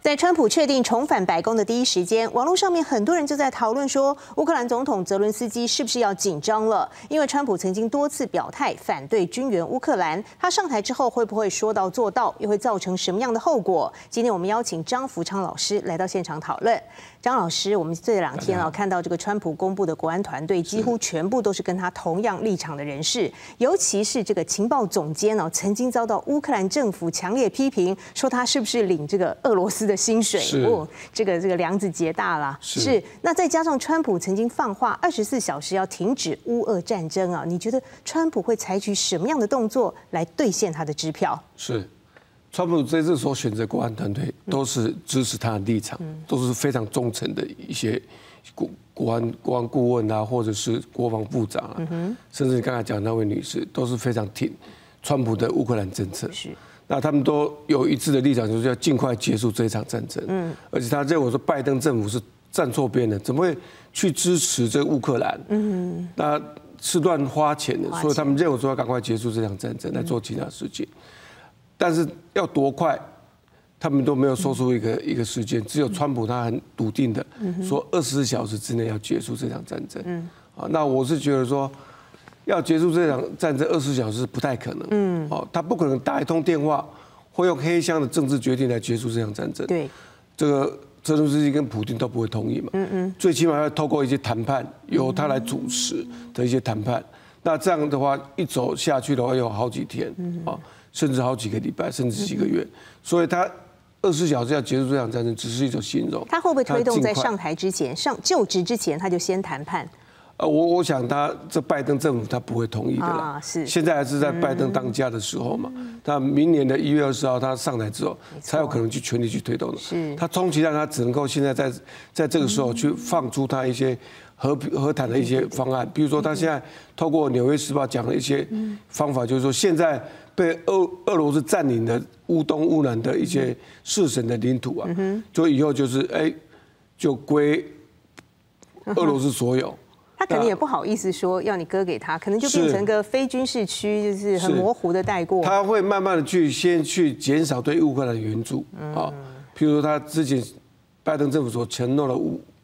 在川普确定重返白宫的第一时间，网络上面很多人就在讨论说，乌克兰总统泽伦斯基是不是要紧张了？因为川普曾经多次表态反对军援乌克兰，他上台之后会不会说到做到，又会造成什么样的后果？今天我们邀请张福昌老师来到现场讨论。张老师，我们这2天看到这个川普公布的国安团队，几乎全部都是跟他同样立场的人士，尤其是这个情报总监曾经遭到乌克兰政府强烈批评，说他是不是领这个俄罗斯的薪水？这个梁子结大了。是。那再加上川普曾经放话24小时要停止乌俄战争啊，你觉得川普会采取什么样的动作来兑现他的支票？ 是。川普这次所选择国安团队都是支持他的立场，都是非常忠诚的一些国安顾问啊，或者是国防部长啊，甚至你刚才讲那位女士，都是非常挺川普的乌克兰政策。是。那他们都有一致的立场，就是要尽快结束这一场战争。而且他认为说拜登政府是站错边的，怎么会去支持这个乌克兰？那是乱花钱的，所以他们认为说要赶快结束这场战争，来做其他事情。但是要多快，他们都没有说出一个时间，只有川普他很笃定的说24小时之内要结束这场战争。那我是觉得说，要结束这场战争24小时不太可能。他不可能打一通电话，或用黑箱的政治决定来结束这场战争。对，这个泽伦斯基跟普丁都不会同意嘛。最起码要透过一些谈判，由他来主持的一些谈判。那这样的话，一走下去的话，有好几天甚至好几个礼拜，甚至几个月，所以他24小时要结束这场战争，只是一种形容。 他会不会推动在上台之前、就职之前，他就先谈判？ 我想这拜登政府他不会同意的啦。是。现在还是在拜登当家的时候嘛。他明年的1月20号他上台之后，才有可能去全力去推动的。是。他充其量他只能够现在在这个时候去放出他一些和谈的一些方案，比如说他现在透过《纽约时报》讲了一些方法，就是说现在被俄罗斯占领的乌东、乌南的一些4省的领土啊，就以后就是就归俄罗斯所有。 他可能也不好意思说要你割给他，可能就变成个非军事区，就是很模糊的带过。 他会慢慢的先去减少对乌克兰的援助啊，譬如说他之前拜登政府所承诺的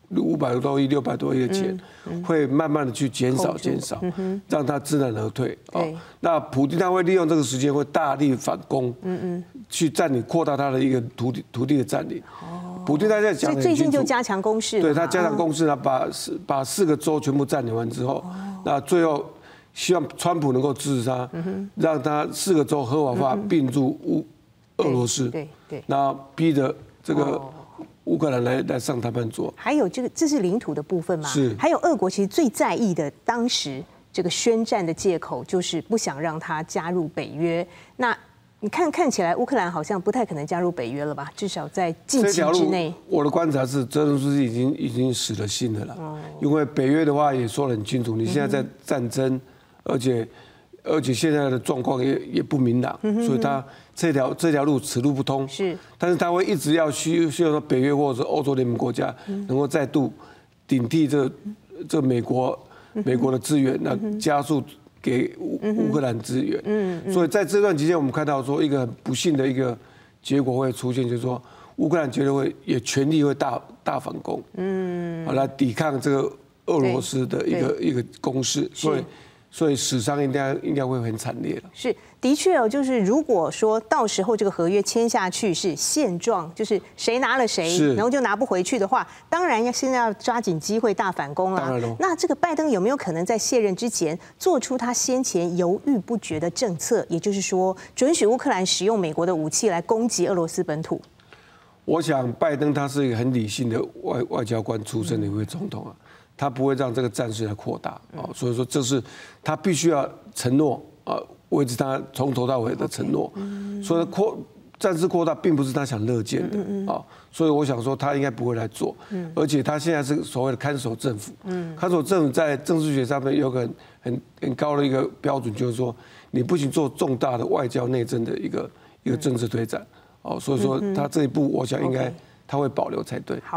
500多亿、600多亿的钱，会慢慢的去减少，让他知难而退。那普丁他会利用这个时间，会大力反攻，去占领、扩大他的一个土地的占领。普丁他在讲， 所以最近就加强攻势。 对，他加强攻势呢，把4个州全部占领完之后，那最后希望川普能够支持他，让他4个州合法化并入俄罗斯，那逼着这个乌克兰来上谈判桌。 还有这是领土的部分吗？是。还有俄国其实最在意的，当时这个宣战的借口就是不想让他加入北约。那你看起来乌克兰好像不太可能加入北约了吧？至少在近期之内。 我的观察是，泽伦斯基已经死了心了啦。因为北约的话也说得很清楚，你现在在战争，而且现在的状况也不明朗，所以他这条路此路不通。是。但是他会一直需要说北约或者是欧洲联盟国家能够再度顶替这美国的资源，那加速给乌克兰资源。所以在这段期间，我们看到说一个很不幸的一个结果会出现，就是说乌克兰绝对也全力会大反攻，来抵抗这个俄罗斯的一个攻势。所以死伤应该会很惨烈了。是， 的确就是如果说到时候这个合约签下去是现状，就是谁拿了谁，然后就拿不回去的话，当然现在要抓紧机会大反攻了。那这个拜登有没有可能在卸任之前做出他先前犹豫不决的政策，也就是说准许乌克兰使用美国的武器来攻击俄罗斯本土？ 我想拜登他是一个很理性的外交官出身的一位总统啊。他不会让这个战事来扩大啊，所以说这是他必须要承诺啊，维持他从头到尾的承诺。所以战事扩大并不是他想乐见的啊，所以我想说他应该不会来做。而且他现在是所谓的看守政府，看守政府在政治学上面有个很高的一个标准，就是说你不仅做重大的外交内政的一个政治推展哦，所以说他这一步我想应该他会保留才对。 好。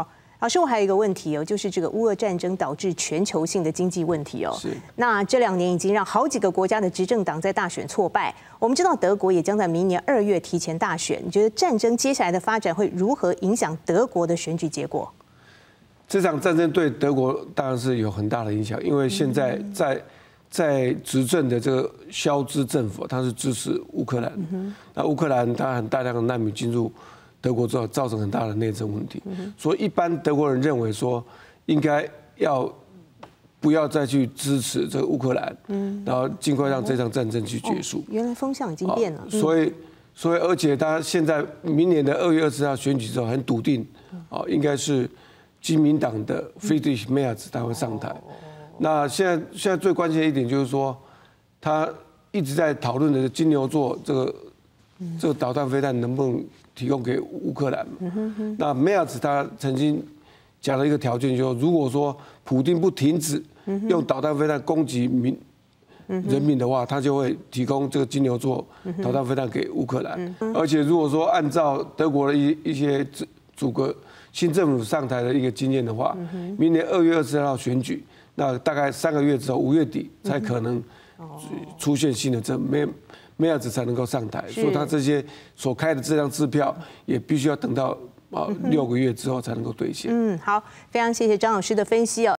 老师，我还有一个问题哦，就是这个乌俄战争导致全球性的经济问题哦。 是。 那这2年已经让好几个国家的执政党在大选挫败。我们知道德国也将在明年2月提前大选，你觉得战争接下来的发展会如何影响德国的选举结果？ 这场战争对德国当然是有很大的影响，因为现在在执政的这个肖兹政府，他是支持乌克兰。那乌克兰当然大量的难民进入德国之后，造成很大的内政问题。所以一般德国人认为说，应该不要再去支持这个乌克兰，然后尽快让这场战争去结束。 原来风向已经变了。 所以而且他现在明年的2月20号选举之后，很笃定，应该是基民党的Friedrich Merz他会上台。那现在最关键的一点就是说，他一直在讨论的金牛座这个导弹飞弹能不能提供给乌克兰。那Merz他曾经讲了一个条件，就是如果说普丁不停止用导弹飞弹攻击人民的话，他就会提供这个金牛座导弹飞弹给乌克兰。而且如果说按照德国的一些新政府上台的一个经验的话，明年2月20号选举，那大概3个月之后5月底才可能出现新的政府，梅尔兹才能够上台。所以他这些所开的这张支票也必须要等到6个月之后才能够兑现。 好，非常谢谢张老师的分析哦。